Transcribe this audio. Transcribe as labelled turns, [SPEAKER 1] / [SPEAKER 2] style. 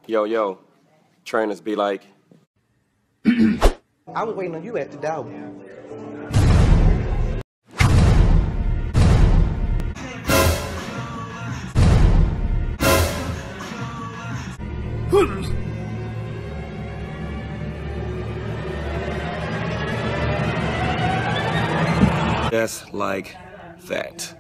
[SPEAKER 1] Yo, trainers be like,
[SPEAKER 2] I was waiting on you at the door.
[SPEAKER 1] just like that.